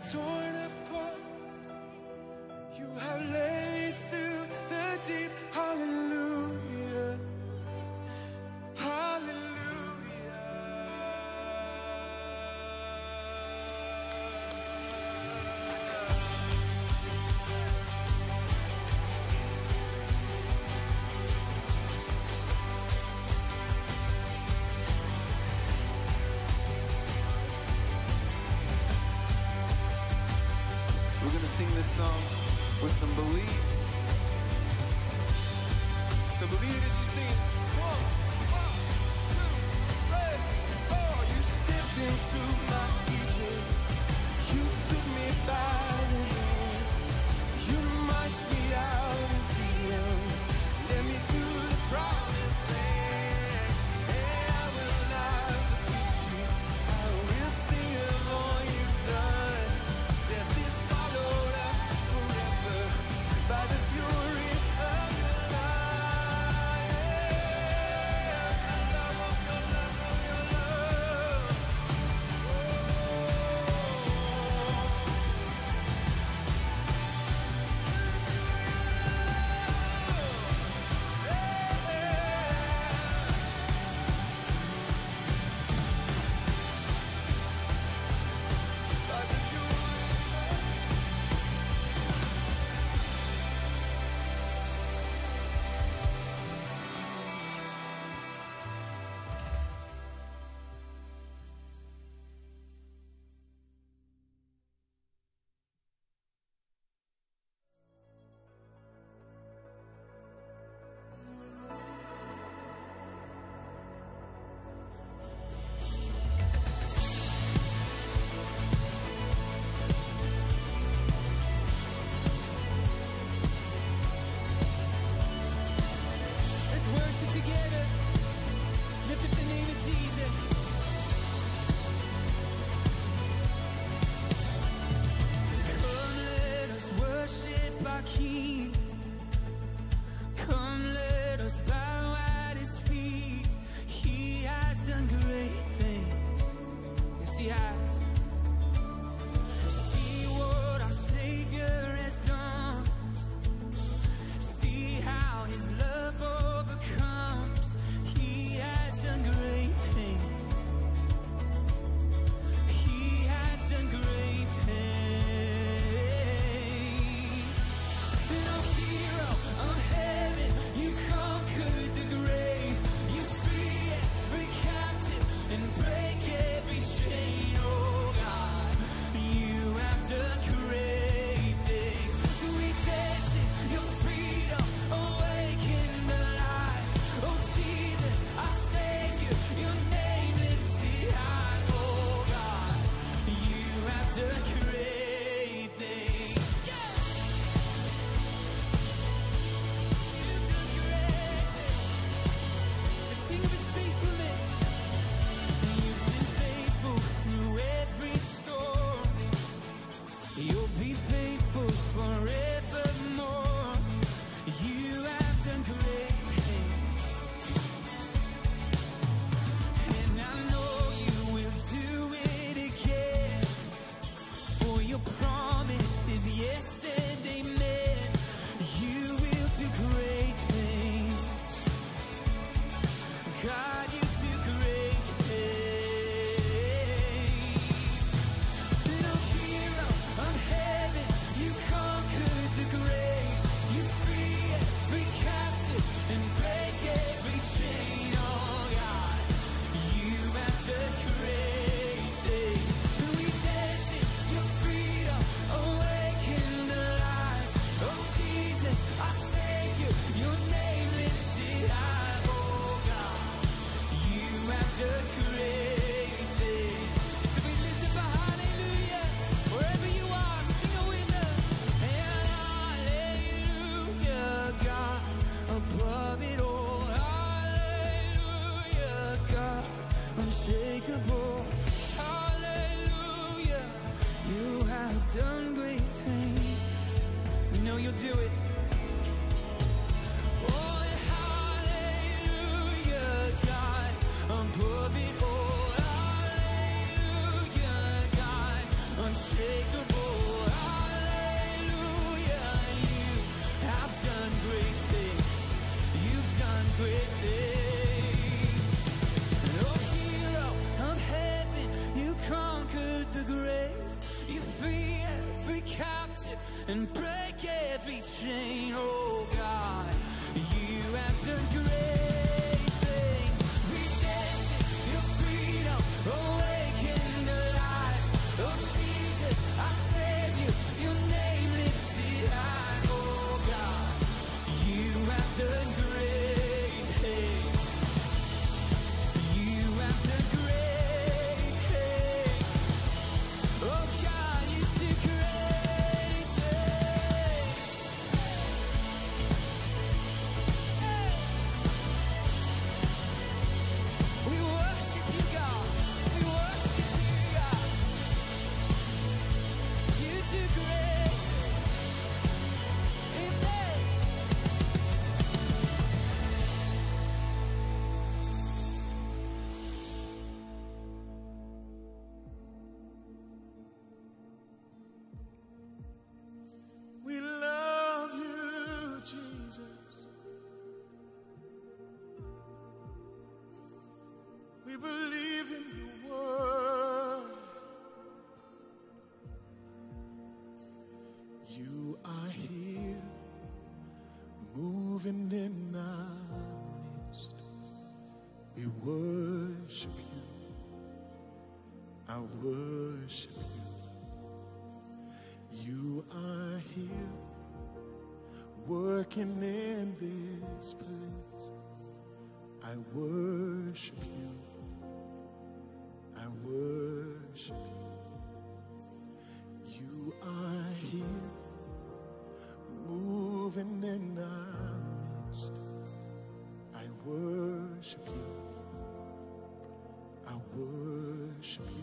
torn apart. You have led me through the deep. Hallelujah. Hallelujah. We're gonna sing this song with some belief. So believe it as you sing it. 1, 2, 3, 4. You stepped into my Egypt. You took me by the hand. You marched me out in freedom. Led me through the promised land. And I will not forget you. I will sing of all you've done. Death is swallowed up forever by the fury of your love. The love of your love, of your love. By the fury. Let's worship together. Lift up the name of Jesus. Come, let us worship our King. Come, let us bow at His feet. He has done great things. Yes, He has. See what our Savior has done. See how His love overcomes. He has done great things. He has done great things. No hero of heaven, you conquered the grave. You free every captive and break every chain. Oh God, you have done great things. So we dance in your freedom, awaken the life. Oh Jesus, our Savior, your name lifts it high. Oh God, you have done great things. Yeah. You've done great things. Let's sing of His faithfulness. You've been faithful through every storm. You'll be faithful forevermore. You have done great things. And I know you will do it again. For your promise is yes and amen. You will do great things. God, you do great things. No hero of heaven, you conquered the grave. You free every captive and break every chain. Oh God, you have done great things. We dance in your freedom, awaken the life. Oh Jesus, our Savior, your name lifts it high. Oh God, you have done great things. So we lift up a hallelujah wherever you are, sing it with us. And hallelujah, God, above it all. Hallelujah, God, unshakable. Hallelujah, you have done great things. We know you'll do it. Oh, hallelujah, God, above it all. Hallelujah, God, unshakable. captive and break every chain. Oh God, you have done great things. Redemption, your freedom, awakened alive. Oh Jesus, I save you, your name lifted high. Oh God, you have done great things. You have done great things. Oh God, you did great things. We worship you, God. We worship you, God. You do great. Amen. We love you, Jesus. We believe in your word. You are here, moving in our midst. We worship you. I worship you. You are here, working in this place. I worship you. I worship you. You are here, moving in our midst. I worship you. I worship you.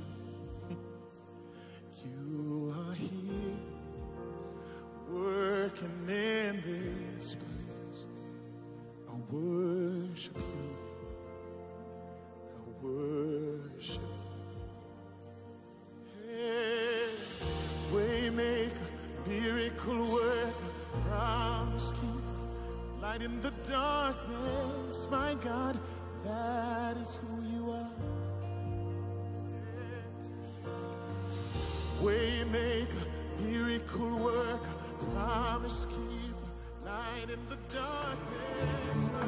You are here, working in this place. I worship you. I worship you. Hey, waymaker, miracle worker, promise keeper, light in the darkness. My God, that is who you are. Waymaker, miracle worker, promise keeper, light in the darkness, my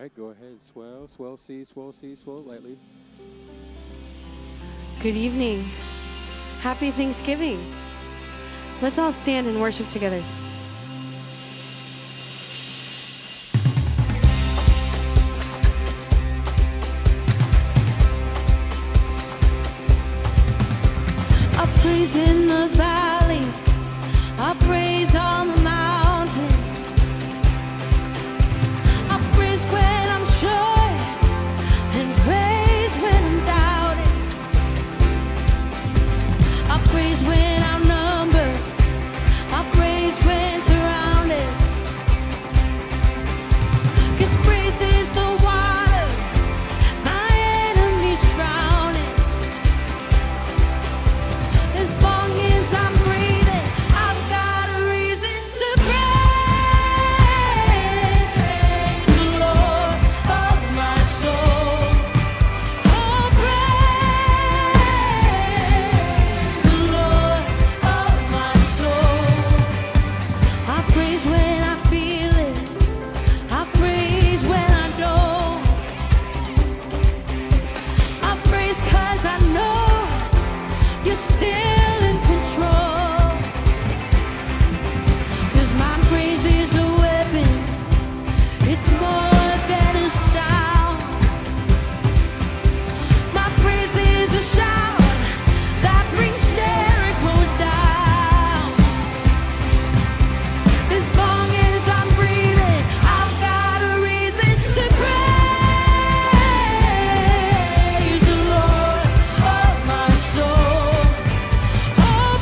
right, go ahead. Swell, swell C, swell lightly. Good evening. Happy Thanksgiving. Let's all stand and worship together. I praise in the valley, I praise on the mountain, I praise when I'm sure and praise when I'm doubting, I praise when I'm numbered, I praise when surrounded, 'cause praise is the water my enemies drowning. As long as I'm breathing, I've got a reason to praise the Lord of my soul. Oh, praise the Lord of my soul. I praise when I feel it. I praise when I don't. I praise 'cause I know you're still in control. 'Cause my praise is a weapon. It's more than a sound. My praise is a shout that brings Jericho down. As long as I'm breathing, I've got a reason to praise the Lord of my soul. Oh,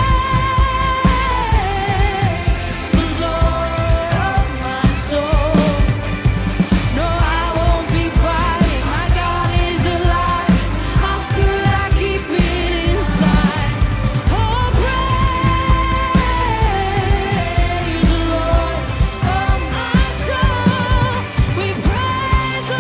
praise the Lord of my soul. No, I won't be quiet. My God is alive. How could I keep it inside? Oh, praise the Lord of my soul. We praise the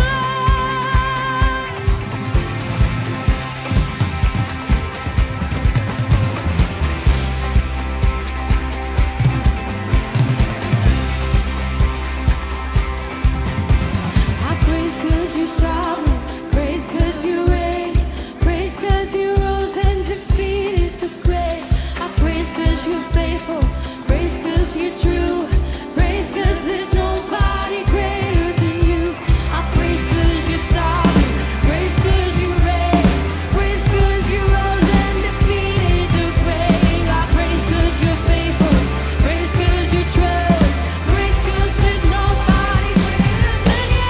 I praise 'cause you're sovereign, praise 'cause you reign, praise 'cause you rose and defeated the grave. I praise 'cause you're faithful, praise 'cause you're true, praise 'cause there's nobody greater than you. I praise 'cause you're sovereign, praise 'cause you reign, praise 'cause you rose and defeated the grave. I praise 'cause you're faithful, praise 'cause you're true, praise 'cause there's nobody greater than you.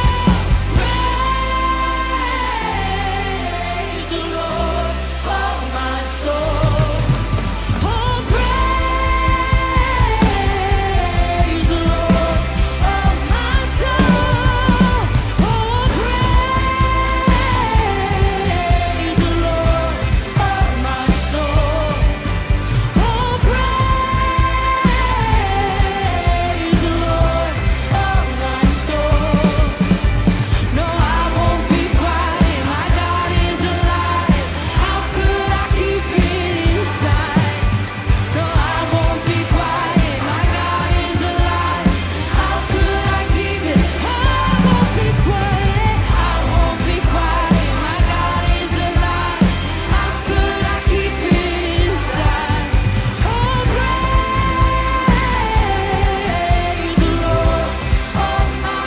Praise the Lord of my soul. Oh, praise the Lord of my soul. Oh, praise the Lord of my soul. Oh, praise the Lord of my soul. No, I won't be quiet. My God is alive. How could I keep it inside? No, I won't be quiet. My God is alive. How could I keep it? I won't be quiet. I won't be quiet. My God is alive. How could I keep it inside? Oh, praise the Lord of my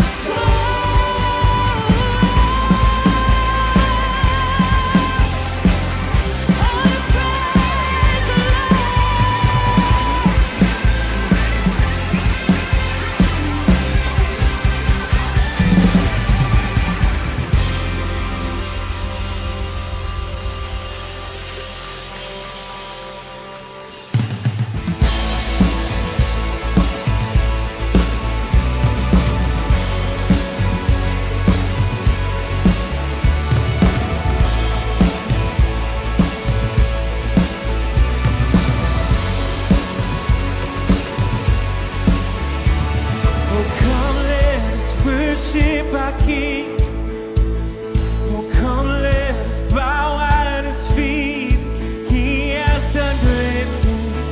Oh, come, let us worship our King. Oh, come, let us bow at His feet. He has done great things.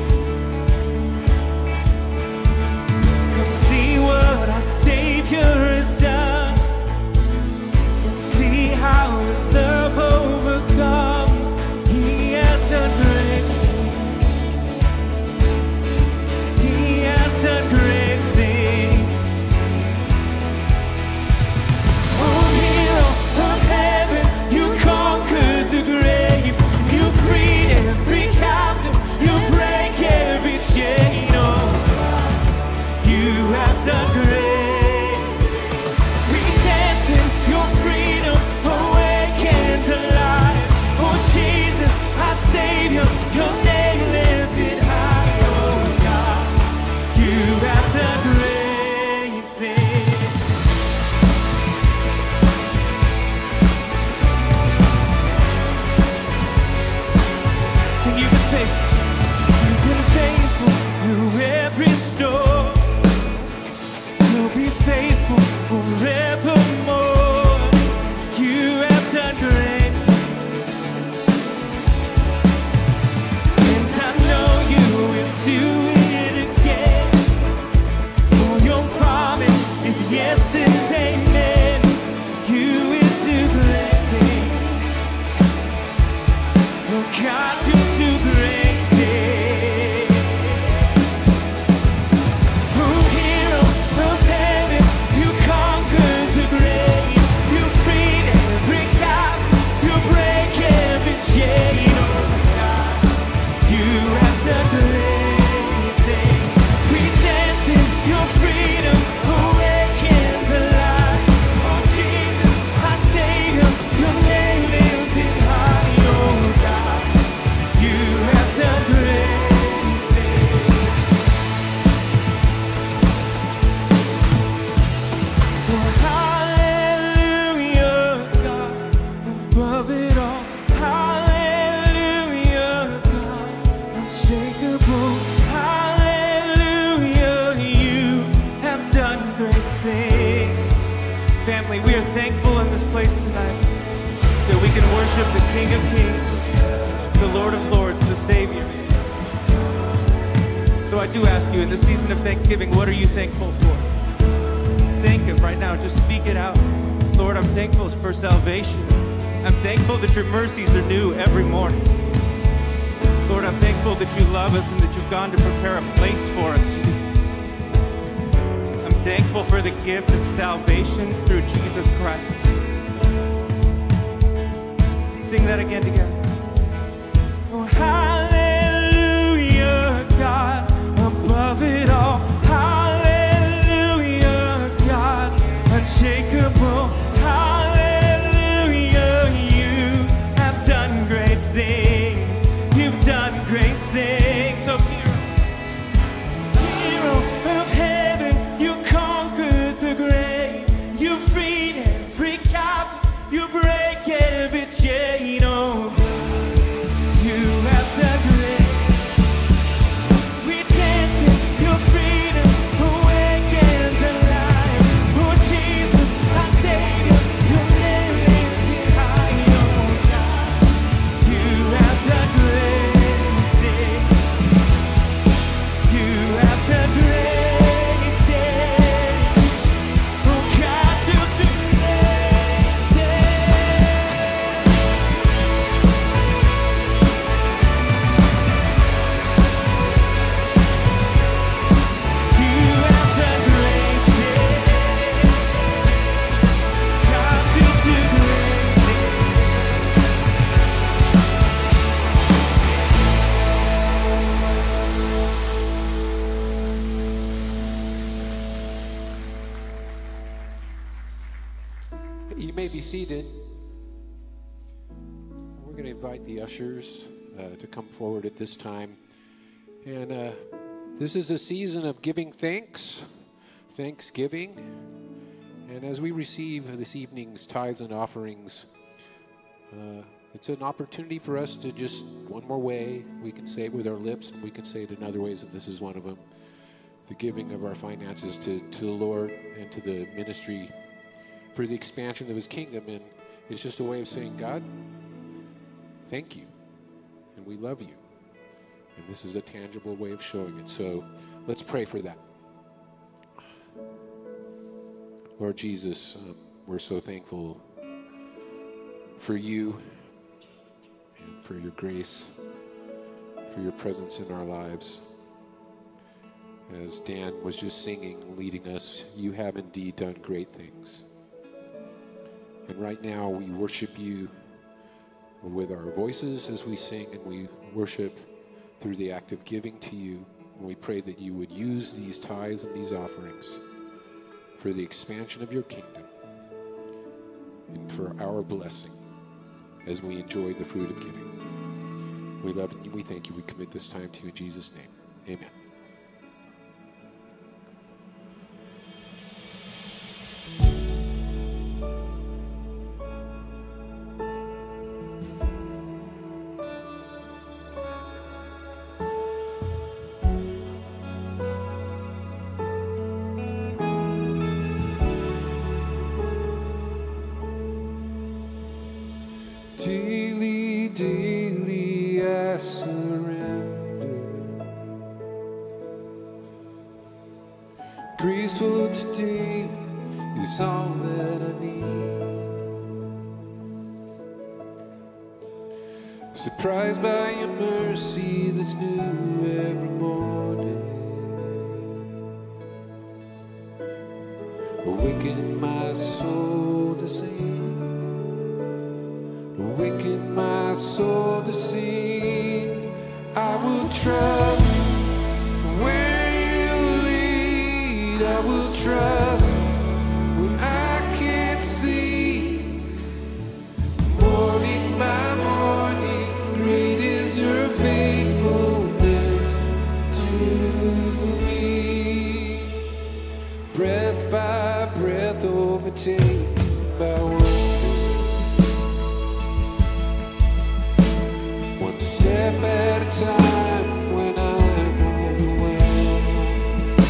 Come see what our Savior has done. worship the King of Kings, the Lord of Lords, the Savior. So I do ask you, in the season of Thanksgiving, what are you thankful for? Thank Him right now. Just speak it out. Lord, I'm thankful for salvation. I'm thankful that your mercies are new every morning. Lord, I'm thankful that you love us and that you've gone to prepare a place for us, Jesus. I'm thankful for the gift of salvation through Jesus Christ. Sing that again together. Oh, hallelujah, God, above it all. Hallelujah, God, unshakable. Hallelujah, you have done great things. You've done great things. Oh, hero of heaven, you conquered the grave. You freed every captive. You break every chain. Oh, you have done great. We dance in your freedom, awake and alive. Oh, Jesus, our Savior, your name lifted high. Oh, God, you have done great things. You have done great things. Oh, God, you do great things. You have done great things. God, you do great You may be seated. We're going to invite the ushers to come forward at this time. And this is a season of giving thanks, Thanksgiving. And as we receive this evening's tithes and offerings, it's an opportunity for us to just, one more way, we can say it with our lips, and we can say it in other ways, and this is one of them, the giving of our finances to the Lord and to the ministry for the expansion of His kingdom. And it's just a way of saying, God, thank you, and we love you. And this is a tangible way of showing it. So let's pray for that. Lord Jesus, we're so thankful for you and for your grace, for your presence in our lives. As Dan was just singing, leading us, you have indeed done great things. And right now we worship you with our voices as we sing, and we worship through the act of giving to you. And we pray that you would use these tithes and these offerings for the expansion of your kingdom and for our blessing as we enjoy the fruit of giving. We love you. We thank you. We commit this time to you in Jesus' name. Amen. Daily, daily I surrender. Graceful today is all that I need. Surprised by your mercy that's new every morning. Awaken my soul to sing. Awaken my soul to sing. I will trust where you lead. I will trust when I can't see. Morning by morning, great is your faithfulness to me. Breath by breath, overtaken by one. Step at a time when I'm overwhelmed.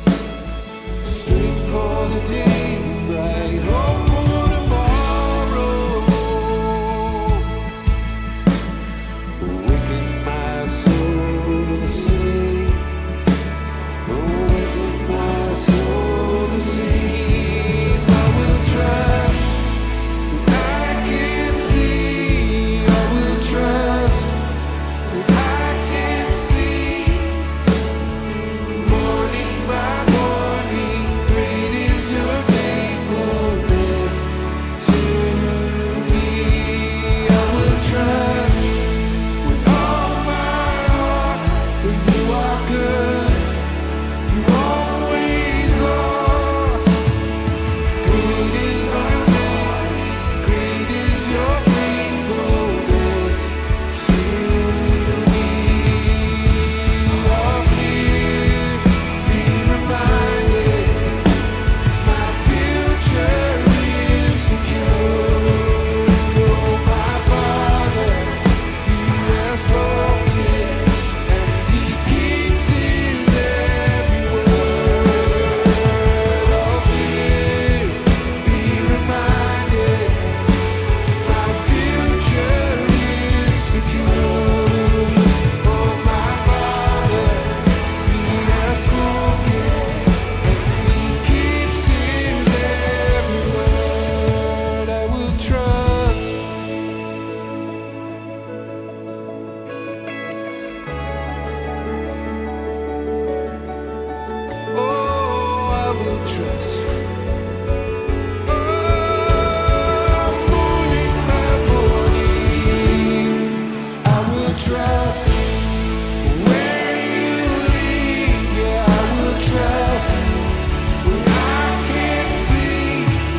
Strength for the day, bright hope for tomorrow. trust. Oh, morning by morning, I will trust where you lead. Yeah, I will trust when I can't see.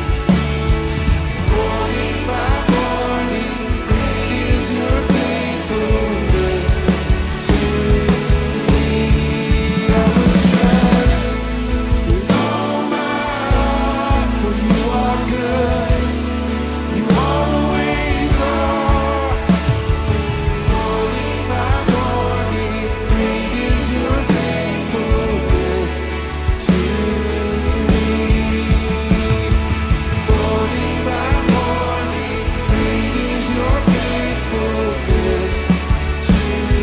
Morning by morning, great is your faithfulness to me. I will trust with all my heart, for you are good. You always are. Morning by morning, great is your faithfulness to me. Morning by morning, great is your faithfulness to me.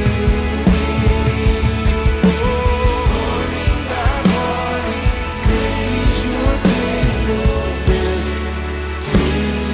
Morning by morning, great is your faithfulness to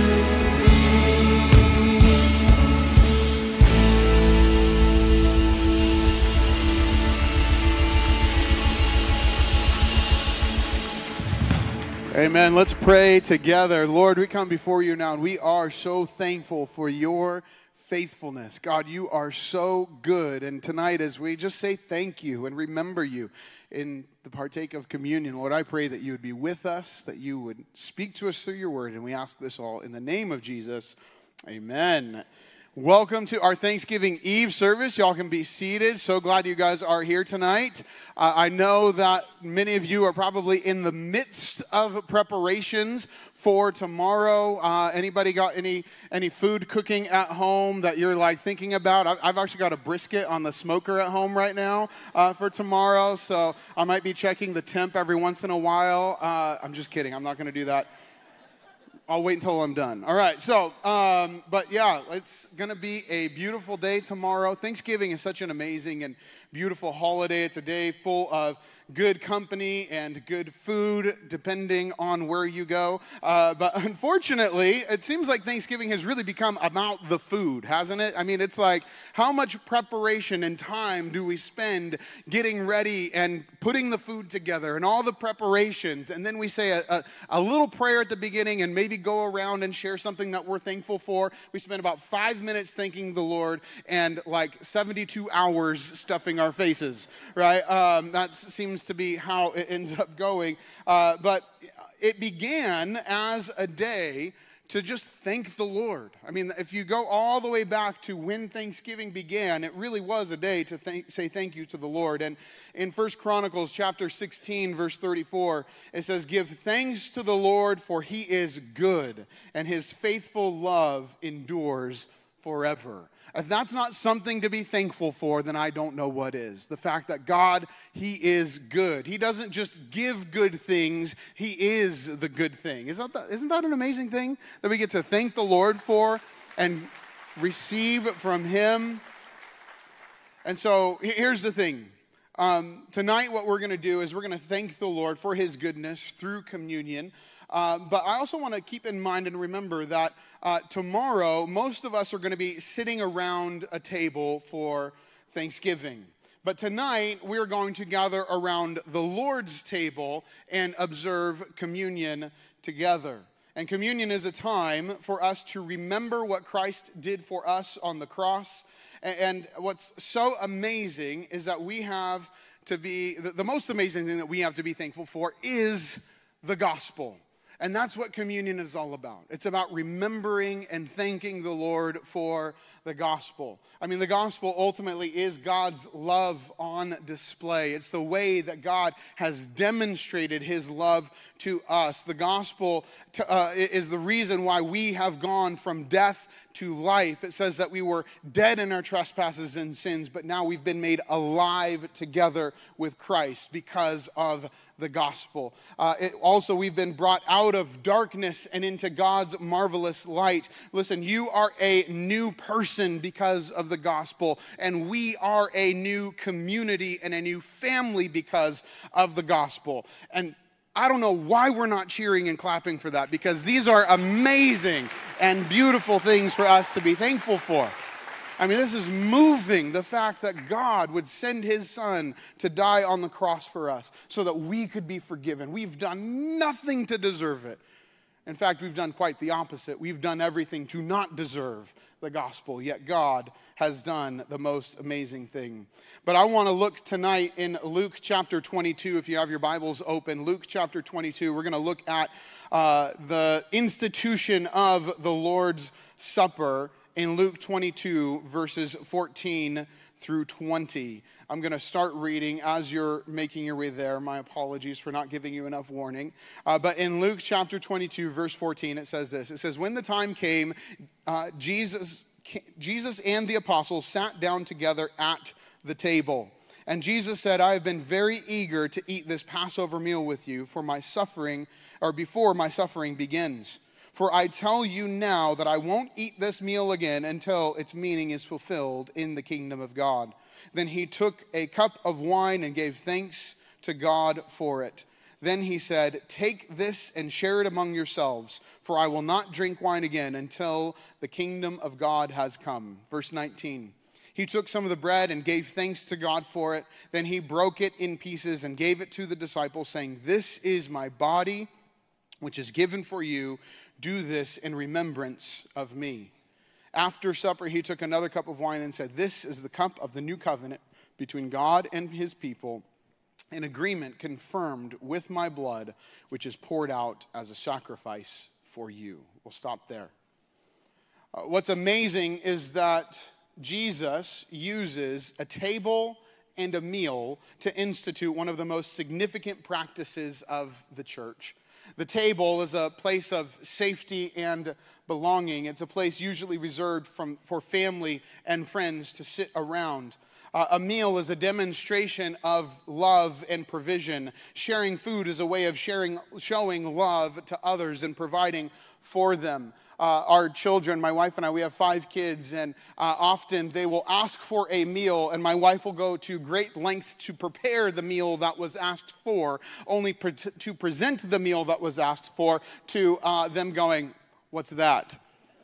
Amen. Let's pray together. Lord, we come before you now, and we are so thankful for your faithfulness. God, you are so good. And tonight, as we just say thank you and remember you in the partake of communion, Lord, I pray that you would be with us, that you would speak to us through your word. And we ask this all in the name of Jesus. Amen. Welcome to our Thanksgiving Eve service. Y'all can be seated. So glad you guys are here tonight. I know that many of you are probably in the midst of preparations for tomorrow. Anybody got any food cooking at home that you're like thinking about? I've actually got a brisket on the smoker at home right now for tomorrow. So I might be checking the temp every once in a while. I'm just kidding. I'm not going to do that. I'll wait until I'm done. All right, so, but yeah, it's going to be a beautiful day tomorrow. Thanksgiving is such an amazing and beautiful holiday. It's a day full of good company and good food, depending on where you go. But unfortunately, it seems like Thanksgiving has really become about the food, hasn't it? I mean, it's like, how much preparation and time do we spend getting ready and putting the food together and all the preparations? And then we say a little prayer at the beginning and maybe go around and share something that we're thankful for. We spend about 5 minutes thanking the Lord and like 72 hours stuffing our faces, right? That seems to be how it ends up going. But it began as a day to just thank the Lord. I mean, if you go all the way back to when Thanksgiving began, it really was a day to say thank you to the Lord. And in 1 Chronicles chapter 16, verse 34, it says, "Give thanks to the Lord, for he is good, and his faithful love endures forever." If that's not something to be thankful for, then I don't know what is. The fact that God, he is good. He doesn't just give good things, he is the good thing. Isn't that an amazing thing that we get to thank the Lord for and receive from him? And so here's the thing. Tonight what we're going to do is we're going to thank the Lord for his goodness through communion. But I also want to keep in mind and remember that tomorrow, most of us are going to be sitting around a table for Thanksgiving. But tonight, we're going to gather around the Lord's table and observe communion together. And communion is a time for us to remember what Christ did for us on the cross. And what's so amazing is that we have to be, the most amazing thing that we have to be thankful for is the gospel. And that's what communion is all about. It's about remembering and thanking the Lord for the gospel. I mean, the gospel ultimately is God's love on display. It's the way that God has demonstrated his love to us. The gospel is the reason why we have gone from death to life. It says that we were dead in our trespasses and sins, but now we've been made alive together with Christ because of the gospel. Also, we've been brought out of darkness and into God's marvelous light. Listen, you are a new person because of the gospel, and we are a new community and a new family because of the gospel. And I don't know why we're not cheering and clapping for that, because these are amazing and beautiful things for us to be thankful for. I mean, this is moving, the fact that God would send his son to die on the cross for us so that we could be forgiven. We've done nothing to deserve it. In fact, we've done quite the opposite. We've done everything to not deserve the gospel, yet God has done the most amazing thing. But I want to look tonight in Luke chapter 22, if you have your Bibles open. Luke chapter 22, we're going to look at the institution of the Lord's Supper in Luke 22, verses 14 through 20. I'm going to start reading as you're making your way there. My apologies for not giving you enough warning. But in Luke chapter 22, verse 14, it says this. It says, when the time came, Jesus and the apostles sat down together at the table. And Jesus said, I have been very eager to eat this Passover meal with you for my suffering, or before my suffering begins. For I tell you now that I won't eat this meal again until its meaning is fulfilled in the kingdom of God. Then he took a cup of wine and gave thanks to God for it. Then he said, take this and share it among yourselves, for I will not drink wine again until the kingdom of God has come. Verse 19. He took some of the bread and gave thanks to God for it. Then he broke it in pieces and gave it to the disciples, saying, this is my body, which is given for you. Do this in remembrance of me. After supper, he took another cup of wine and said, this is the cup of the new covenant between God and his people, an agreement confirmed with my blood, which is poured out as a sacrifice for you. We'll stop there. What's amazing is that Jesus uses a table and a meal to institute one of the most significant practices of the church. The table is a place of safety and belonging. It's a place usually reserved for family and friends to sit around. A meal is a demonstration of love and provision. Sharing food is a way of showing love to others and providing for them. Our children, my wife and I, we have 5 kids, and often they will ask for a meal, and my wife will go to great lengths to prepare the meal that was asked for, only to present the meal that was asked for to them going, what's that?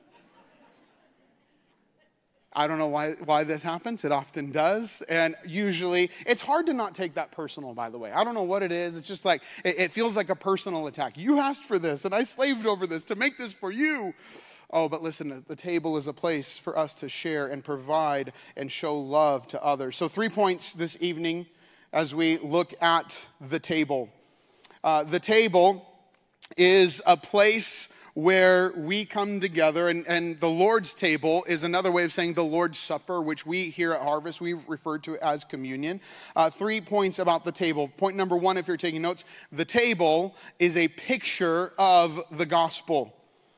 I don't know why this happens. It often does. And usually, it's hard to not take that personal, by the way. I don't know what it is. It's just like, it feels like a personal attack. You asked for this, and I slaved over this to make this for you. Oh, but listen, the table is a place for us to share and provide and show love to others. So 3 points this evening as we look at the table. The table is a place where we come together, and the Lord's table is another way of saying the Lord's Supper, which we here at Harvest, we refer to as communion. 3 points about the table. Point number 1, if you're taking notes, the table is a picture of the gospel.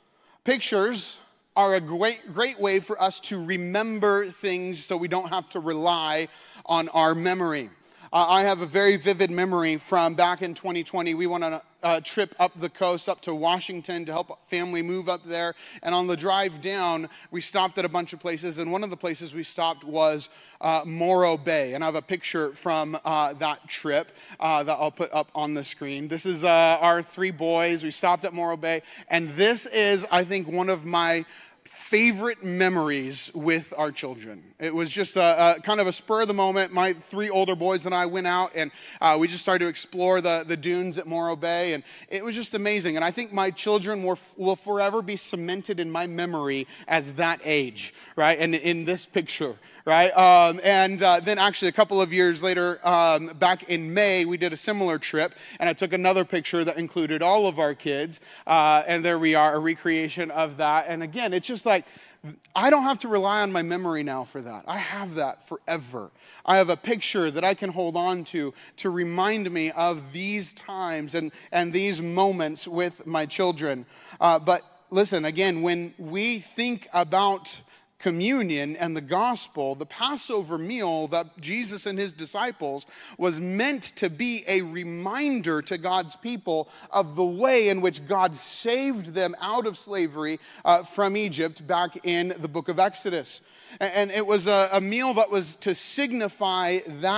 Pictures are a great way for us to remember things so we don't have to rely on our memory. I have a very vivid memory from back in 2020. We went on a trip up the coast, up to Washington to help a family move up there. And on the drive down, we stopped at a bunch of places. And one of the places we stopped was Morro Bay. And I have a picture from that trip that I'll put up on the screen. This is our 3 boys. We stopped at Morro Bay. And this is, I think, one of my favorite memories with our children. It was just a kind of a spur of the moment. My 3 older boys and I went out, and we just started to explore the dunes at Morro Bay, and it was just amazing. And I think my children will forever be cemented in my memory as that age, right? And in this picture, right? Then actually a couple of years later, back in May, we did a similar trip, and I took another picture that included all of our kids, and there we are, a recreation of that. And again, it's just like, I don't have to rely on my memory now for that. I have that forever. I have a picture that I can hold on to remind me of these times and these moments with my children. But listen, again, when we think about communion and the gospel, the Passover meal that Jesus and his disciples was meant to be a reminder to God's people of the way in which God saved them out of slavery from Egypt back in the book of Exodus. And it was a meal that was to signify that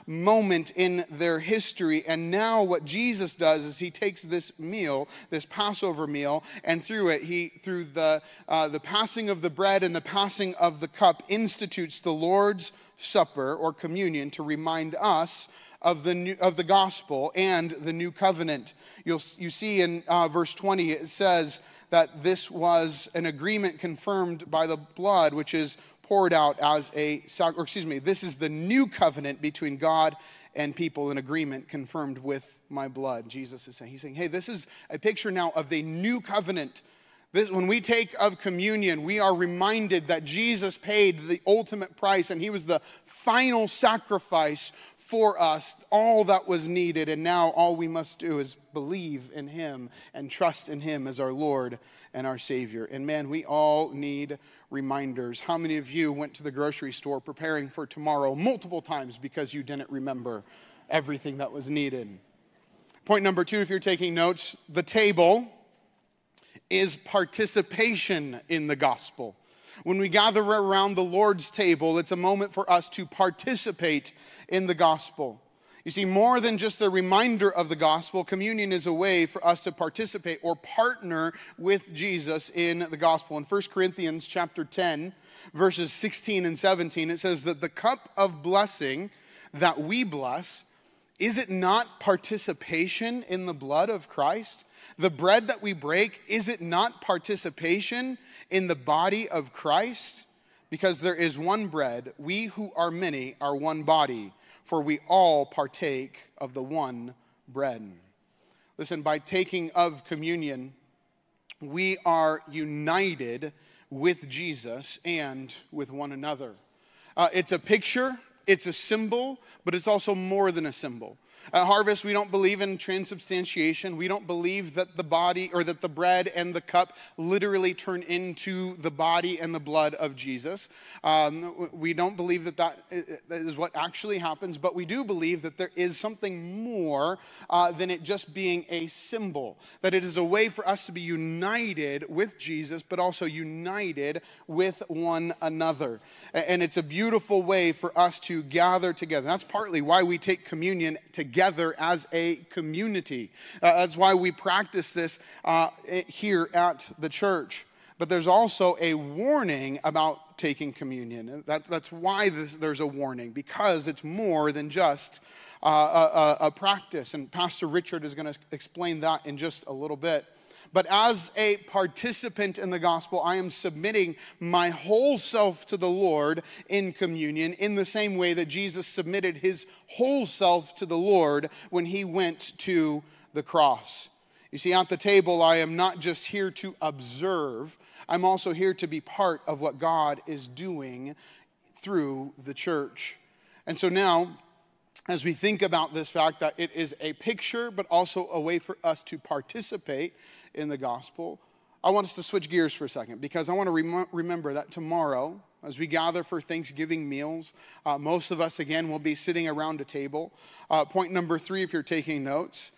moment in their history. And now what Jesus does is he takes this meal, this Passover meal, and through the passing of the bread and the passing of the cup, institutes the Lord's Supper or communion to remind us of the gospel and the new covenant. You see in verse 20, it says that this was an agreement confirmed by the blood, which is poured out as this is the new covenant between God and people, an agreement confirmed with my blood. Jesus is saying, he's saying, hey, this is a picture now of the new covenant. When we take of communion, we are reminded that Jesus paid the ultimate price, and he was the final sacrifice for us, all that was needed. And now all we must do is believe in him and trust in him as our Lord and our Savior. And man, we all need reminders. How many of you went to the grocery store preparing for tomorrow multiple times because you didn't remember everything that was needed? Point number 2, if you're taking notes, the table is participation in the gospel. When we gather around the Lord's table, it's a moment for us to participate in the gospel. You see, more than just a reminder of the gospel, communion is a way for us to participate or partner with Jesus in the gospel. In 1 Corinthians chapter 10, verses 16 and 17, it says that the cup of blessing that we bless, is it not participation in the blood of Christ? The bread that we break, is it not participation in the body of Christ? Because there is one bread, we who are many are one body, for we all partake of the one bread. Listen, by taking of communion, we are united with Jesus and with one another. It's a picture, it's a symbol, but it's also more than a symbol. At Harvest, we don't believe in transubstantiation. We don't believe that the body or that the bread and the cup literally turn into the body and the blood of Jesus. We don't believe that is what actually happens, but we do believe that there is something more than it just being a symbol. That it is a way for us to be united with Jesus, but also united with one another. And it's a beautiful way for us to gather together. That's partly why we take communion together as a community. That's why we practice this here at the church. But there's also a warning about taking communion. That's why there's a warning, because it's more than just a practice. And Pastor Richard is going to explain that in just a little bit. But as a participant in the gospel, I am submitting my whole self to the Lord in communion in the same way that Jesus submitted his whole self to the Lord when he went to the cross. You see, at the table, I am not just here to observe. I'm also here to be part of what God is doing through the church. And so now, as we think about this fact that it is a picture, but also a way for us to participate in the gospel, I want us to switch gears for a second, because I want to remember that tomorrow, as we gather for Thanksgiving meals, most of us, again, will be sitting around a table. Point number 3, if you're taking notes,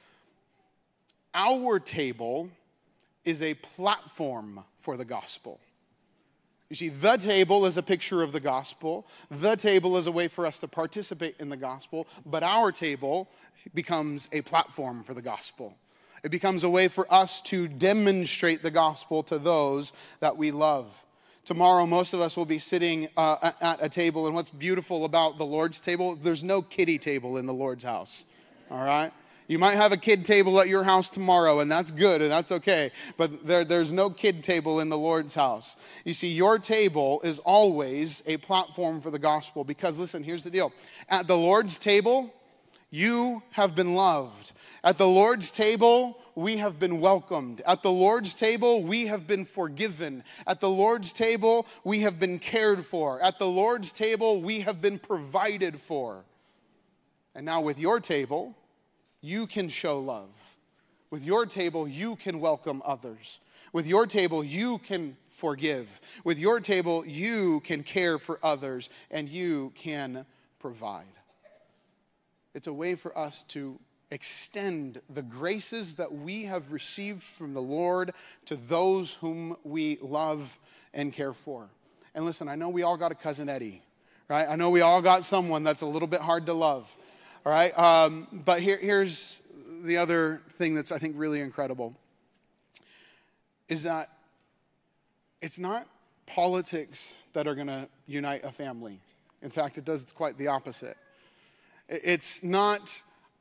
our table is a platform for the gospel. You see, the table is a picture of the gospel. The table is a way for us to participate in the gospel, but our table becomes a platform for the gospel. It becomes a way for us to demonstrate the gospel to those that we love. Tomorrow, most of us will be sitting at a table, and what's beautiful about the Lord's table, there's no kiddie table in the Lord's house, all right? You might have a kid table at your house tomorrow, and that's good, and that's okay, but there's no kid table in the Lord's house. You see, your table is always a platform for the gospel, because, listen, here's the deal. At the Lord's table, you have been loved. At the Lord's table, we have been welcomed. At the Lord's table, we have been forgiven. At the Lord's table, we have been cared for. At the Lord's table, we have been provided for. And now with your table, you can show love. With your table, you can welcome others. With your table, you can forgive. With your table, you can care for others, and you can provide. It's a way for us to extend the graces that we have received from the Lord to those whom we love and care for. And listen, I know we all got a cousin Eddie, right? I know we all got someone that's a little bit hard to love. All right? But here's the other thing that's, I think, really incredible, is that it's not politics that are going to unite a family. In fact, it does quite the opposite. It's not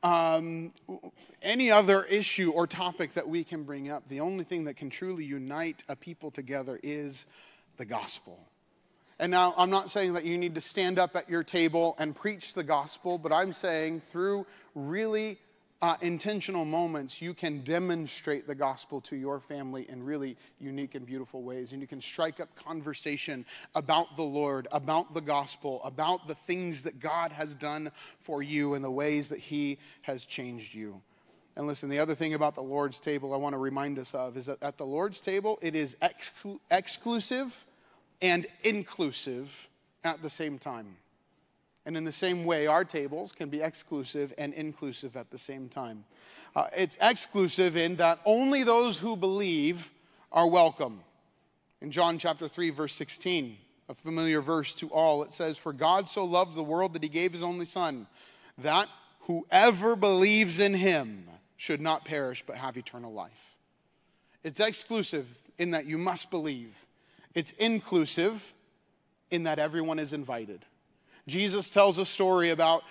any other issue or topic that we can bring up. The only thing that can truly unite a people together is the gospel. And now, I'm not saying that you need to stand up at your table and preach the gospel, but I'm saying through really intentional moments, you can demonstrate the gospel to your family in really unique and beautiful ways. And you can strike up conversation about the Lord, about the gospel, about the things that God has done for you and the ways that he has changed you. And listen, the other thing about the Lord's table I want to remind us of is that at the Lord's table, it is exclusive and inclusive at the same time. And in the same way, our tables can be exclusive and inclusive at the same time. It's exclusive in that only those who believe are welcome. In John chapter 3, verse 16, a familiar verse to all, it says, "For God so loved the world that he gave his only Son, that whoever believes in him should not perish but have eternal life." It's exclusive in that you must believe. It's inclusive in that everyone is invited. Jesus tells a story about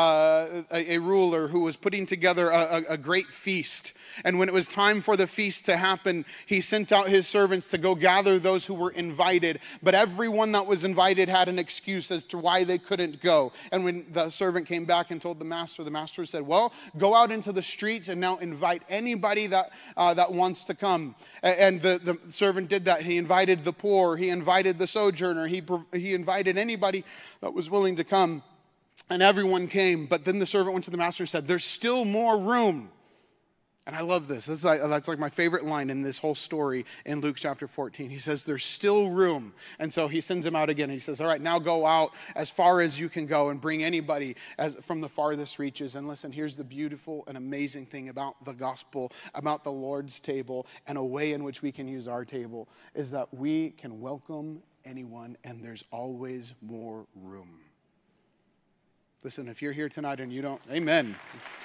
a ruler who was putting together a great feast. And when it was time for the feast to happen, he sent out his servants to go gather those who were invited. But everyone that was invited had an excuse as to why they couldn't go. And when the servant came back and told the master said, "Well, go out into the streets and now invite anybody that wants to come." And the servant did that. He invited the poor. He invited the sojourner. He invited anybody that was willing to come, and everyone came. But then the servant went to the master and said, "There's still more room." And I love this. That's like my favorite line in this whole story in Luke chapter 14. He says, "There's still room." And so he sends him out again. And he says, "All right, now go out as far as you can go and bring anybody from the farthest reaches." And listen, here's the beautiful and amazing thing about the gospel, about the Lord's table, and a way in which we can use our table, is that we can welcome anyone, and there's always more room. Listen, if you're here tonight and you don't, amen.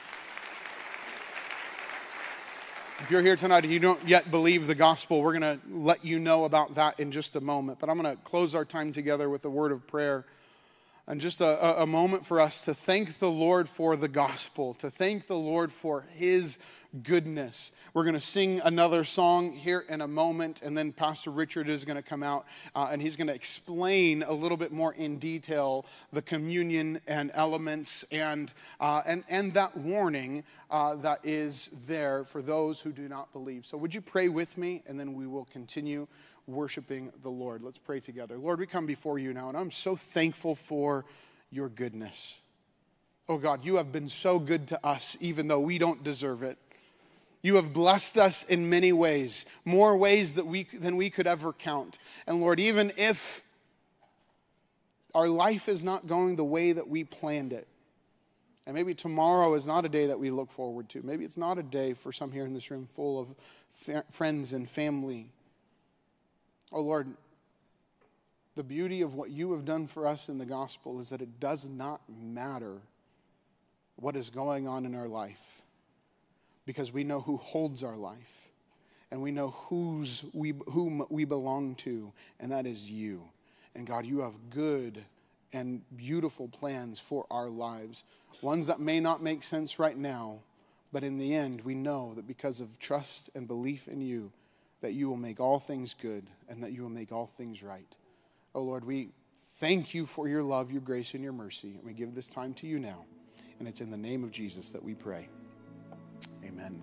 If you're here tonight and you don't yet believe the gospel, we're going to let you know about that in just a moment. But I'm going to close our time together with a word of prayer and just a moment for us to thank the Lord for the gospel, to thank the Lord for his goodness. We're going to sing another song here in a moment, and then Pastor Richard is going to come out and he's going to explain a little bit more in detail the communion and elements and that warning that is there for those who do not believe. So would you pray with me, and then we will continue worshiping the Lord. Let's pray together. Lord, we come before you now, and I'm so thankful for your goodness. Oh God, you have been so good to us, even though we don't deserve it. You have blessed us in many ways, more ways than we could ever count. And Lord, even if our life is not going the way that we planned it, and maybe tomorrow is not a day that we look forward to, maybe it's not a day for some here in this room full of friends and family. Oh Lord, the beauty of what you have done for us in the gospel is that it does not matter what is going on in our life, because we know who holds our life, and we know whom we belong to, and that is you. And God, you have good and beautiful plans for our lives, ones that may not make sense right now, but in the end, we know that because of trust and belief in you, that you will make all things good and that you will make all things right. Oh Lord, we thank you for your love, your grace, and your mercy. And we give this time to you now. And it's in the name of Jesus that we pray. Amen.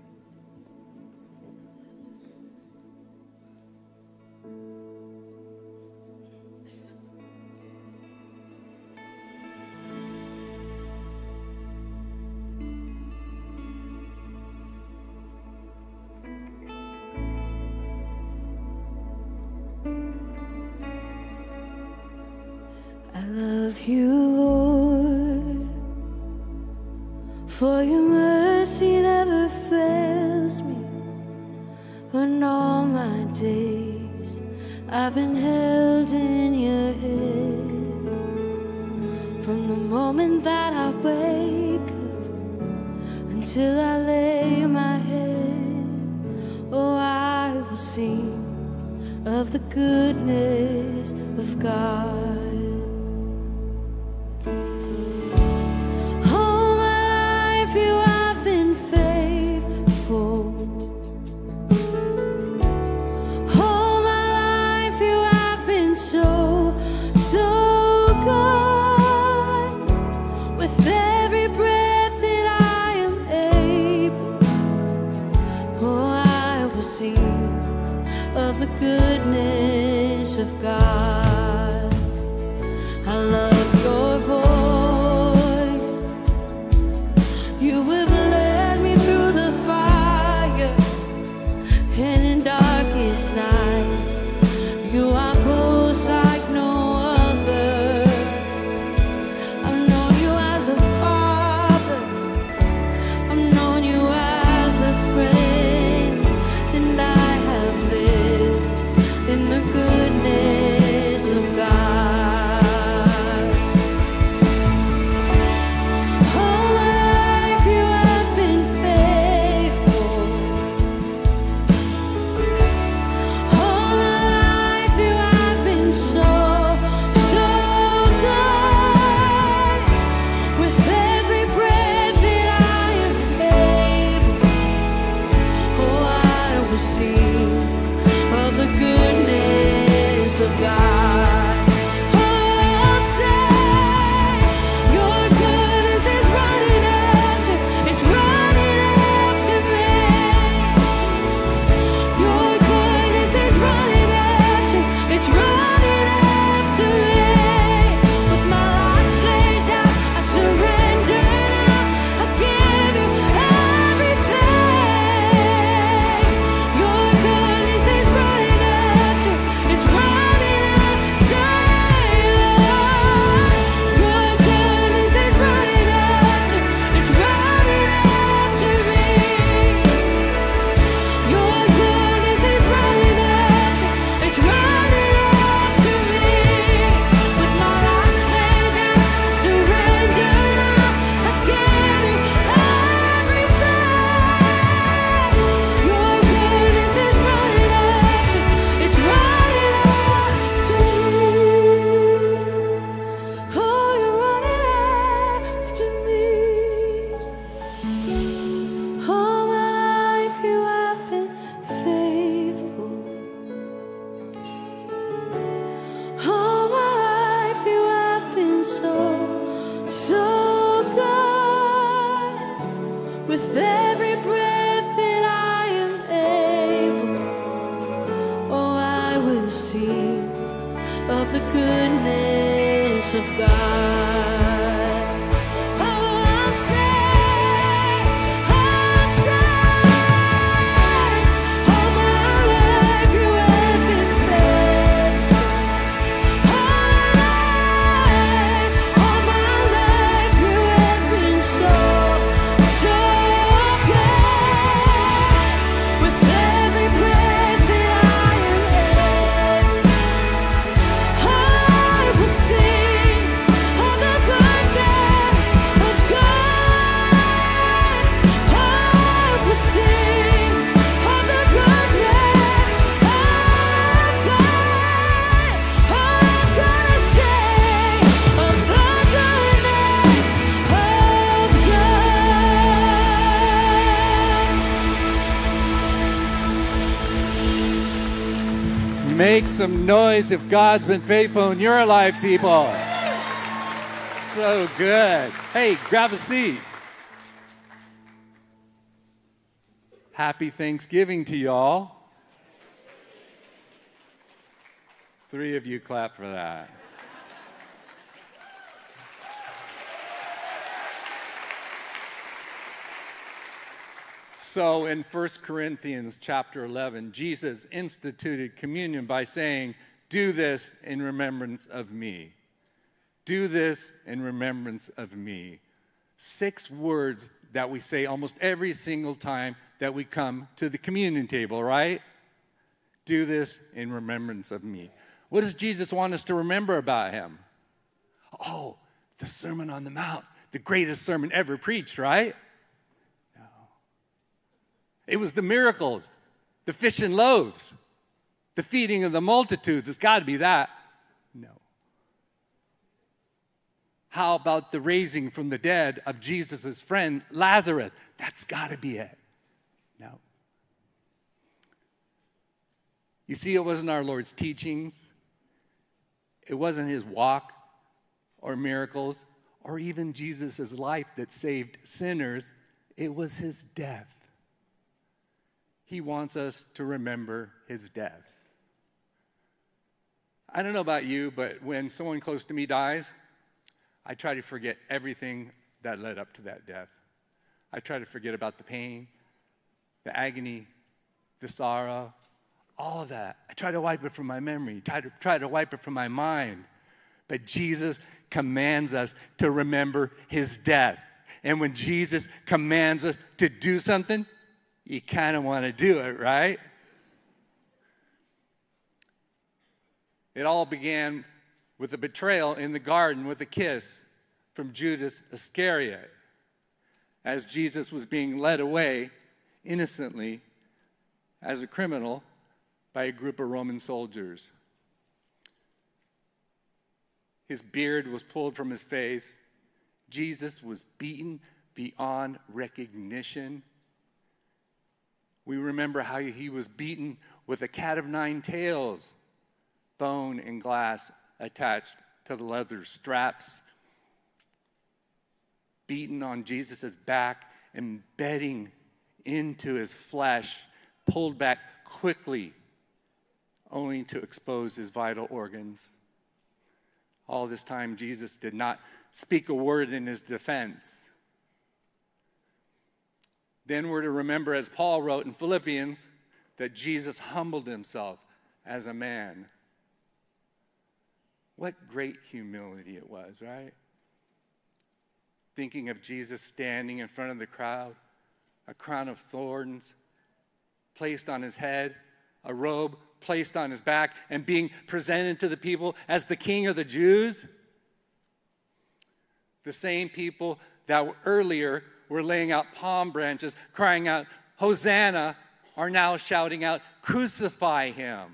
I love you, Lord, for your mercy never fails me. When all my days I've been held in your hands. From the moment that I wake up till I lay my head. Oh, I will sing of the goodness of God. All my life you have been faithful. All my life you have been so, so good. With every breath that I am able, oh, I will sing of the goodness of God. I love your voice. You have led me through the fire, and in darkest nights you are close like no other. I've known you as a father, I've known you as a friend, and I have lived in the goodness of God. All my life you have been faithful. All my life you have been so, so good. With every breath that I am able, oh, I will sing of the goodness of God. Oh, I'll say, your goodness is running after, it's running after me. Your goodness is running after, it's running after me. With my life laid down, I surrender now. I give you everything. Your goodness is running after, it's running after you. Your goodness is running after, it's running after me. Your goodness is running after, it's running after me. With my life laid down, surrender now. I give you everything. Your goodness is running after, it's running after me. Oh, you're running after me. All my life you have been faithful. All my life you have been so, so good. With every breath that I am able, oh, I will sing of the goodness of God. Oh, I'll say, all my life you have been faithful. All my life you have been so, so good. With every breath that I am able, I will sing of the goodness of God. I will sing of the goodness of God. I'm gonna sing of the goodness of God. Make some noise if God's been faithful in your life, people. So good. Hey, grab a seat. Happy Thanksgiving to y'all. 3 of you clap for that. So in 1 Corinthians chapter 11, Jesus instituted communion by saying, "Do this in remembrance of me. Do this in remembrance of me." 6 words that we say almost every single time that we come to the communion table, right? Do this in remembrance of me. What does Jesus want us to remember about him? Oh, the Sermon on the Mount, the greatest sermon ever preached, right? It was the miracles, the fish and loaves, the feeding of the multitudes. It's got to be that. No. How about the raising from the dead of Jesus' friend Lazarus? That's got to be it. No. You see, it wasn't our Lord's teachings. It wasn't his walk or miracles or even Jesus' life that saved sinners. It was his death. He wants us to remember his death. I don't know about you, but when someone close to me dies, I try to forget everything that led up to that death. I try to forget about the pain, the agony, the sorrow, all of that. I try to wipe it from my memory, try to wipe it from my mind. But Jesus commands us to remember his death. And when Jesus commands us to do something, you kind of want to do it, right? It all began with a betrayal in the garden with a kiss from Judas Iscariot as Jesus was being led away innocently as a criminal by a group of Roman soldiers. His beard was pulled from his face. Jesus was beaten beyond recognition. We remember how he was beaten with a cat of nine tails, bone and glass attached to the leather straps, beaten on Jesus' back, embedding into his flesh, pulled back quickly, only to expose his vital organs. All this time, Jesus did not speak a word in his defense. Then we're to remember, as Paul wrote in Philippians, that Jesus humbled himself as a man. What great humility it was, right? Thinking of Jesus standing in front of the crowd, a crown of thorns placed on his head, a robe placed on his back, and being presented to the people as the King of the Jews. The same people that earlier were laying out palm branches, crying out, Hosanna, are now shouting out, crucify him.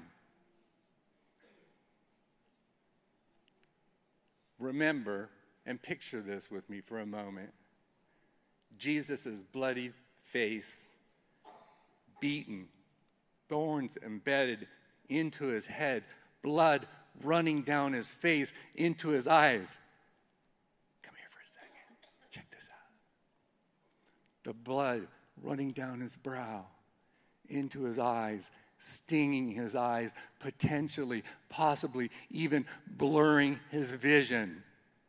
Remember and picture this with me for a moment. Jesus' bloodied face, beaten, thorns embedded into his head, blood running down his face into his eyes. Come here for a second. Check this out. The blood running down his brow into his eyes, stinging his eyes, potentially, possibly even blurring his vision.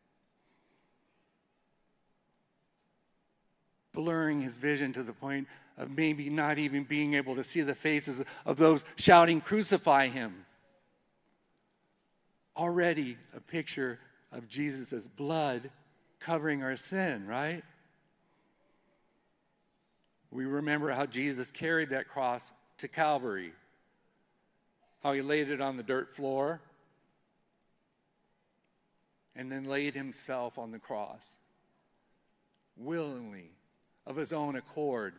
Blurring his vision to the point of maybe not even being able to see the faces of those shouting, crucify him. Already a picture of Jesus' blood covering our sin, right? We remember how Jesus carried that cross to Calvary, how he laid it on the dirt floor and then laid himself on the cross willingly, of his own accord.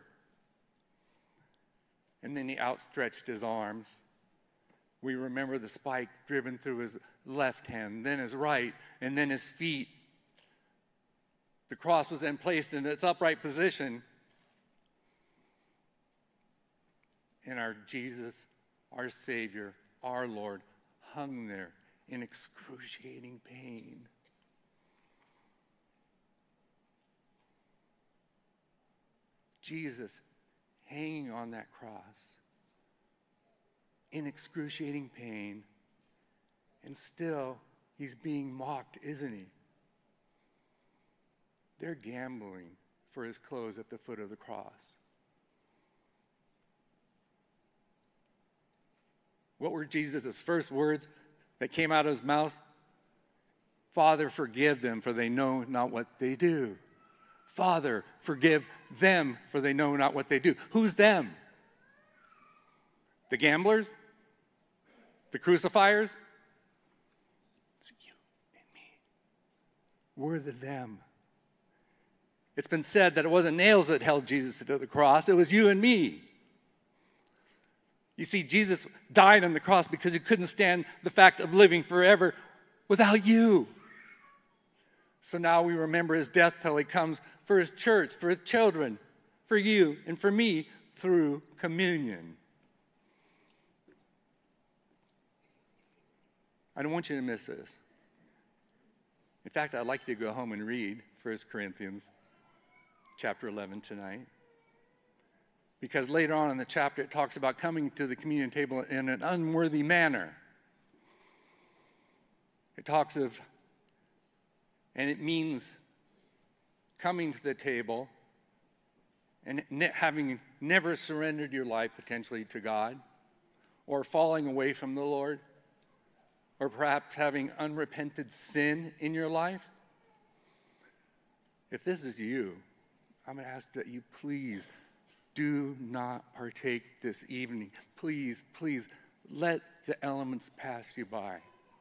And then he outstretched his arms. We remember the spike driven through his left hand, then his right, and then his feet. The cross was then placed in its upright position. And our Jesus, our Savior, our Lord, hung there in excruciating pain. Jesus hanging on that cross in excruciating pain, and still he's being mocked, isn't he? They're gambling for his clothes at the foot of the cross. What were Jesus' first words that came out of his mouth? Father, forgive them, for they know not what they do. Father, forgive them, for they know not what they do. Who's them? The gamblers? The crucifiers? It's you and me. We're the them. It's been said that it wasn't nails that held Jesus to the cross. It was you and me. You see, Jesus died on the cross because he couldn't stand the fact of living forever without you. So now we remember his death till he comes for his church, for his children, for you and for me through communion. I don't want you to miss this. In fact, I'd like you to go home and read 1 Corinthians chapter 11 tonight. Because later on in the chapter, it talks about coming to the communion table in an unworthy manner. It talks of, and it means coming to the table and having never surrendered your life potentially to God, or falling away from the Lord, or perhaps having unrepented sin in your life. If this is you, I'm going to ask that you please do not partake this evening. Please, please, let the elements pass you by.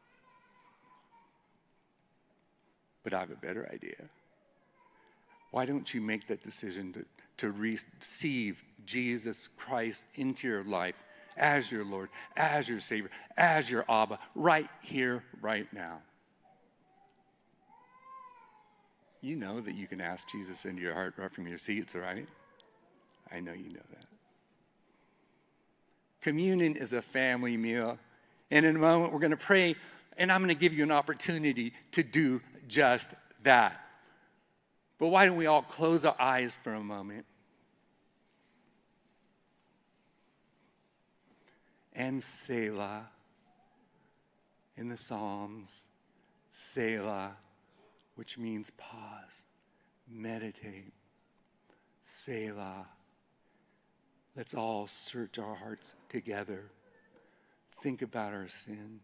But I have a better idea. Why don't you make that decision to receive Jesus Christ into your life as your Lord, as your Savior, as your Abba, right here, right now? You know that you can ask Jesus into your heart right from your seats, right? I know you know that. Communion is a family meal. And in a moment, we're going to pray, and I'm going to give you an opportunity to do just that. But why don't we all close our eyes for a moment? And Selah. In the Psalms, Selah, which means pause, meditate. Selah. Let's all search our hearts together. Think about our sin.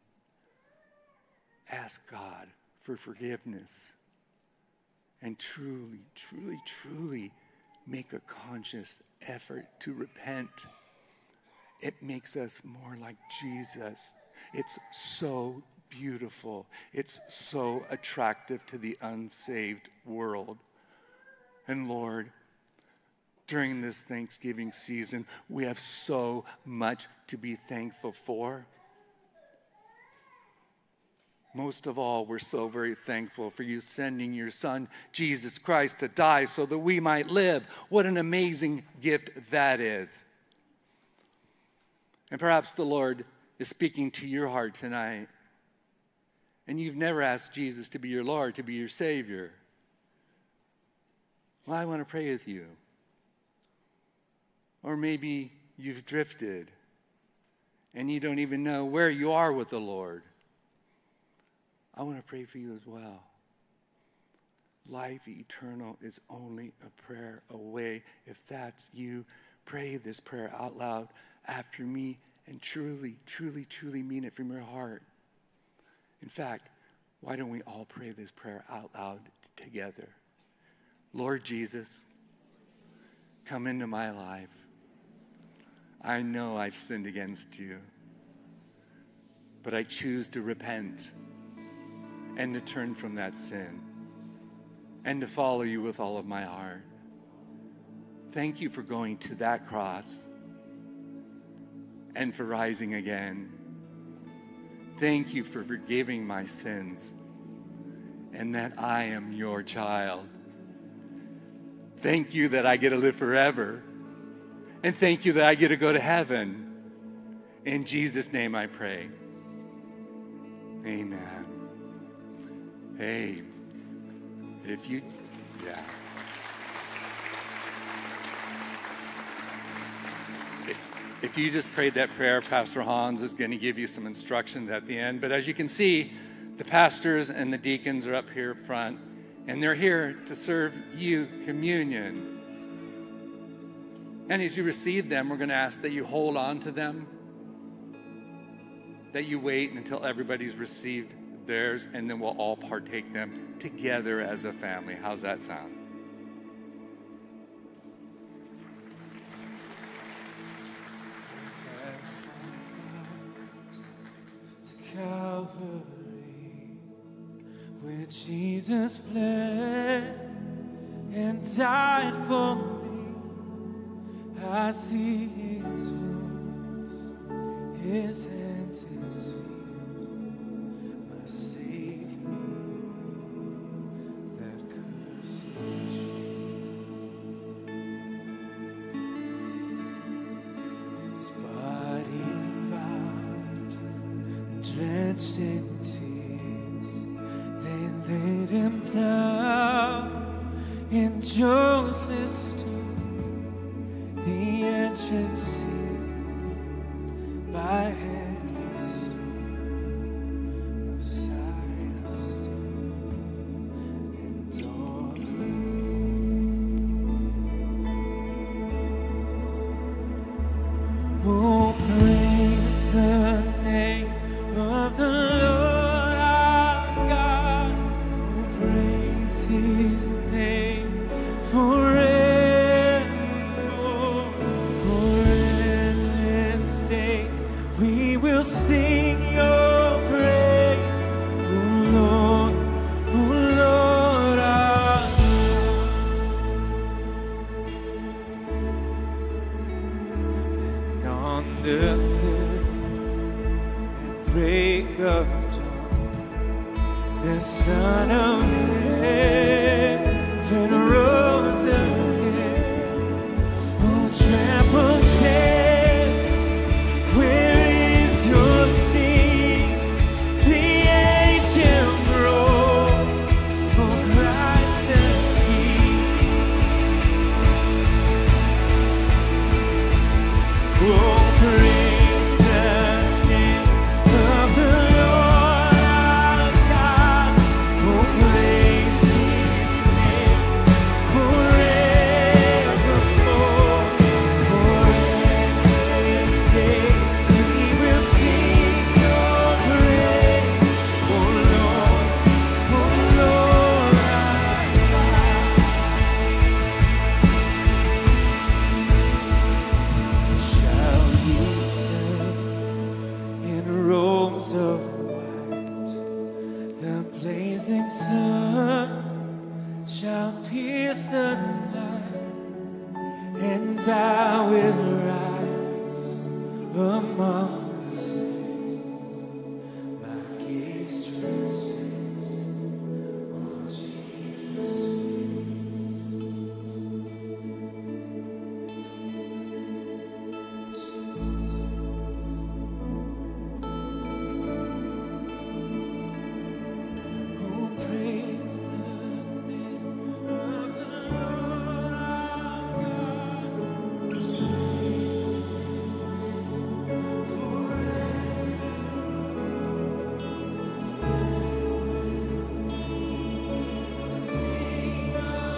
Ask God for forgiveness. And truly, truly, truly make a conscious effort to repent. It makes us more like Jesus. It's so beautiful. It's so attractive to the unsaved world. And Lord, during this Thanksgiving season, we have so much to be thankful for. Most of all, we're so very thankful for you sending your Son, Jesus Christ, to die so that we might live. What an amazing gift that is. And perhaps the Lord is speaking to your heart tonight, and you've never asked Jesus to be your Lord, to be your Savior. Well, I want to pray with you. Or maybe you've drifted and you don't even know where you are with the Lord. I want to pray for you as well. Life eternal is only a prayer away. If that's you, pray this prayer out loud after me and truly, truly, truly mean it from your heart. In fact, why don't we all pray this prayer out loud together? Lord Jesus, come into my life. I know I've sinned against you, but I choose to repent and to turn from that sin and to follow you with all of my heart. Thank you for going to that cross and for rising again. Thank you for forgiving my sins and that I am your child. Thank you that I get to live forever. And thank you that I get to go to heaven. In Jesus' name I pray. Amen. Hey, if you just prayed that prayer, Pastor Hans is going to give you some instructions at the end. But as you can see, the pastors and the deacons are up here front, and they're here to serve you communion. And as you receive them, we're going to ask that you hold on to them, that you wait until everybody's received theirs, and then we'll all partake them together as a family. How's that sound? Calvary, where Jesus bled and died for me. I see his wounds, His hands, His feet, my Savior, that cursed His body bound and drenched in tears, they laid Him down in Joseph's tomb, the entrance sealed by heavy stone. Messiah stood and all alone. Oh, praise the name of the Lord our God. Oh, praise His name forevermore. For endless days we will sing your praise, O Lord our God. Then on the third and break of dawn, the Son of Heaven rose again. Oh, trampled death, where is your sting? The angels roar for Christ the King. Oh, praise the name of the Lord our God. Oh, praise His name forevermore. For endless days we will sing your praise, O Lord our God. Shall He turn in robes of white? The blazing sun shall pierce the night, and I will rise among the saints. My gaze transfixed on Jesus' Oh, praise the name of the Lord our God. Praise His name forever. Sing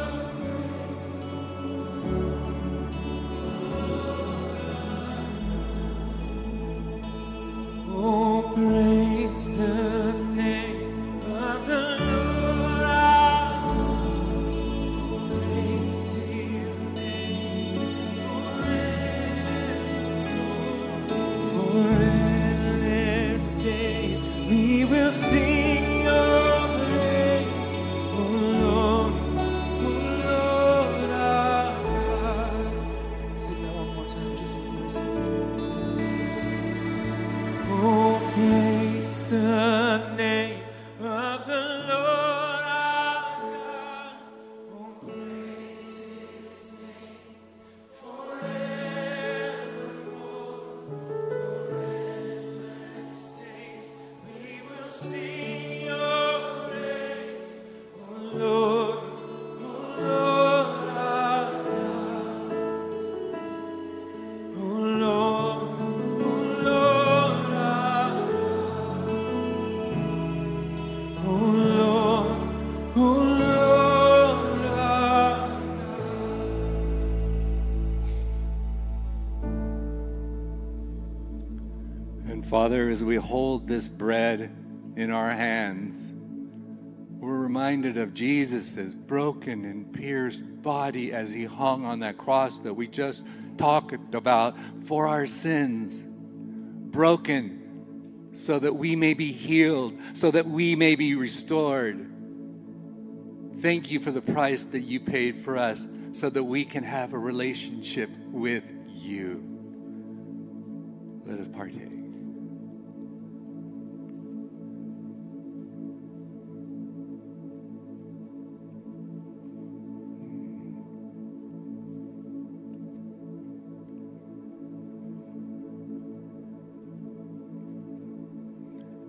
oh, praise the name of the Lord our God. Oh, praise His name forevermore. For endless days we will sing your praise, O Lord our God. Sing that one more time, just the voices. Oh, praise the name of the Lord our God. Oh, praise His name forevermore. For endless days we will sing your praise, O Lord our God. O Lord our God. O Lord our God. And Father, as we hold this bread in our hands, we're reminded of Jesus' broken and pierced body as He hung on that cross that we just talked about for our sins. Broken so that we may be healed, so that we may be restored. Thank you for the price that you paid for us so that we can have a relationship with you. Let us partake.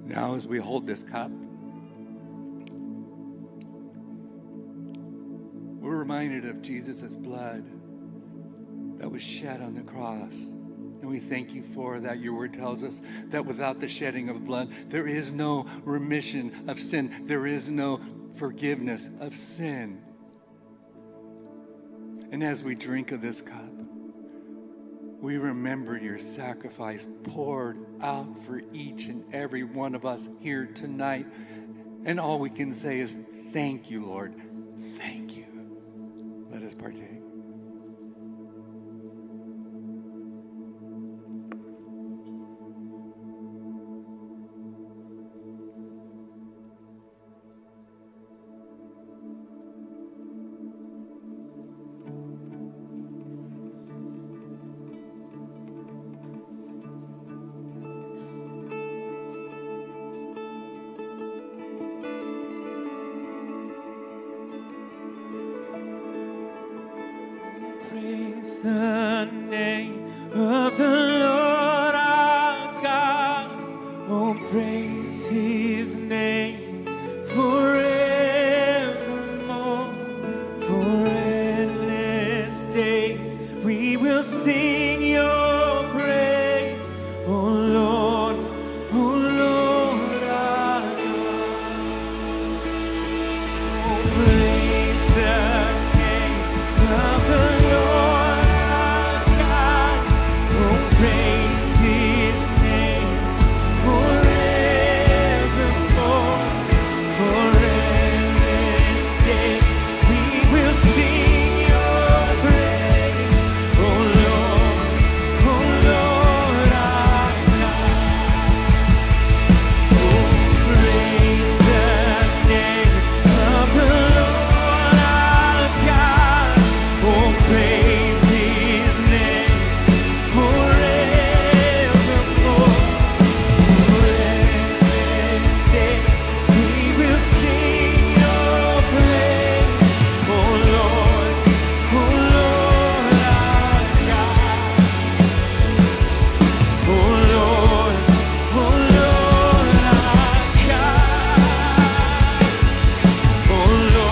Now, as we hold this cup, we're reminded of Jesus' blood that was shed on the cross. And we thank you for that. Your word tells us that without the shedding of blood, there is no remission of sin. There is no forgiveness of sin. And as we drink of this cup, we remember your sacrifice poured out for each and every one of us here tonight. And all we can say is, thank you, Lord. Thank you. Let us partake. Praise the name of the Lord our God. Oh, praise his name forevermore. For endless days we will sing your praise. Oh Lord our God. Oh, praise the name of the Lord our God. Oh, praise his name forevermore. For endless days we will sing your praise. Oh Lord our God. Oh, praise the name of the Lord our God. Oh, praise his name forevermore. For endless days we will sing your praise. Oh Lord our God. Oh Lord our God. Oh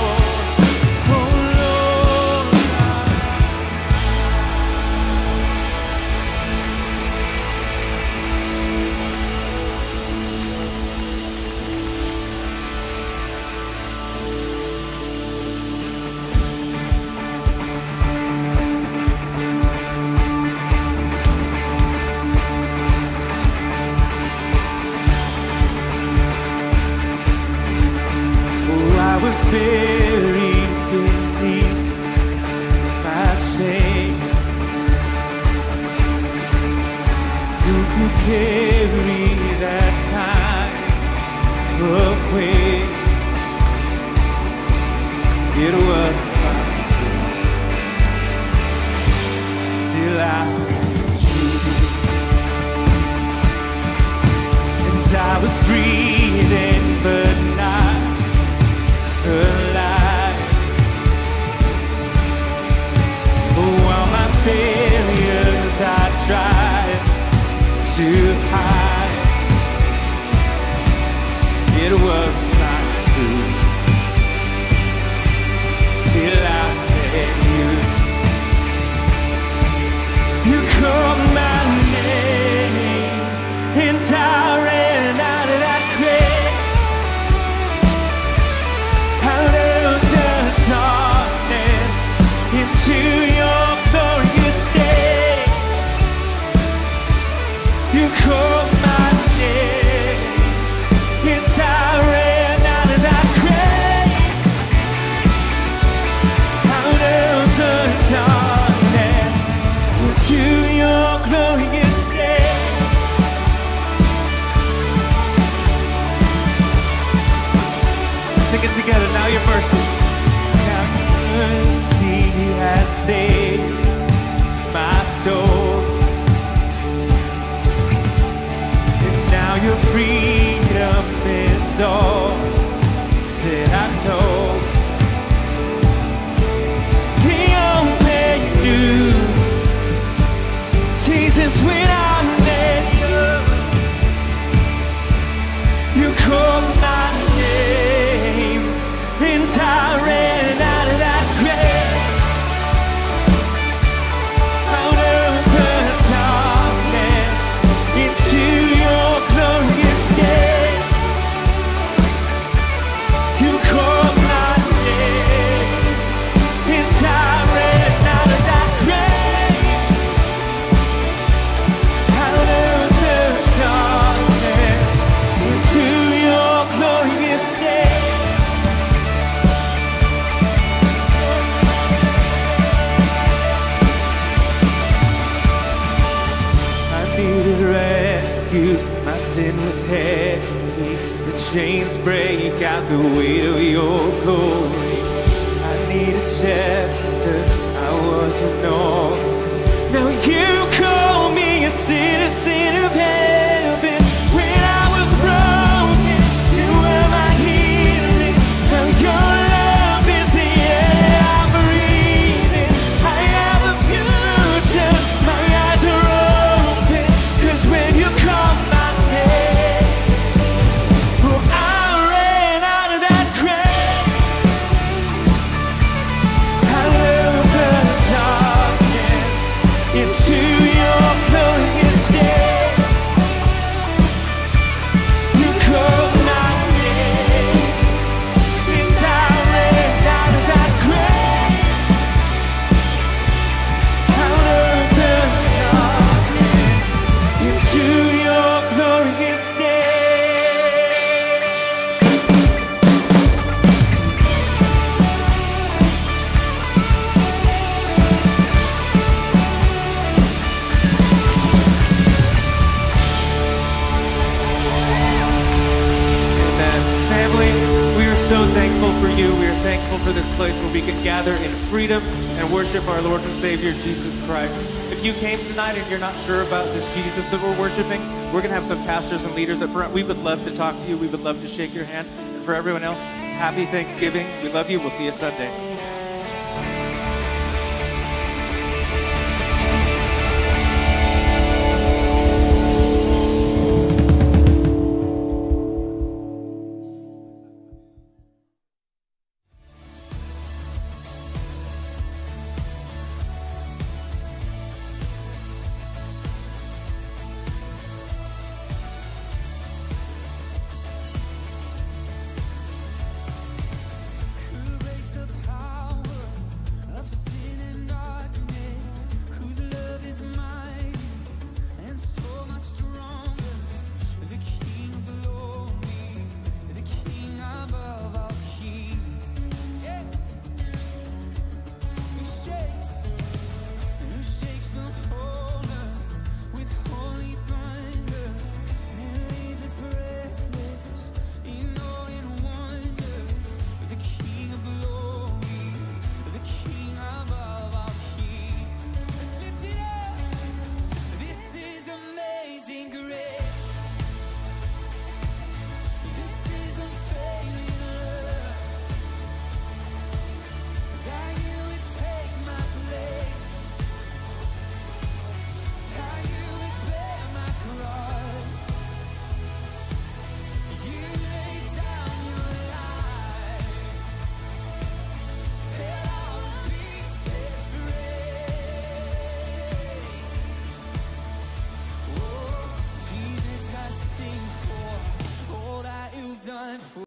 Oh, I was buried beneath my shame. Who could carry that kind of weight? It was my turn till I met you. And I was breathing but not alive. Oh, all my failures I tried to hide. It was not true till I met you. You called my name and I ran out of that grave. Out of the darkness into your glorious day. You called my name and I ran out of that grave. Out of the darkness into your glorious day. Sing it together, now your mercy. Now mercy has saved my soul. And now your freedom is all that I know. The only you, Jesus, when I met you. needed rescue. My sin was heavy. The chains break out the weight of your glory. I needed shelter. I wasn't orphan. Now you call me a citizen of heaven. When I was broken, you were my healing. Now your love is the air I'm breathing. I have a future. My eyes are open. 'Cause when you call my name, oh, I ran out of that grave. I love the darkness into your glorious day. You called my name, and I ran out of that grave. Out of the darkness into your glorious day. Amen. Family, we are so thankful for you. We are thankful for this place where we can gather in freedom and worship our Lord and Savior, Jesus Christ. If you came tonight and you're not sure about this Jesus that we're worshiping, we're going to have some pastors and leaders up front. We would love to talk to you. We would love to shake your hand. And for everyone else, happy Thanksgiving. We love you. We'll see you Sunday.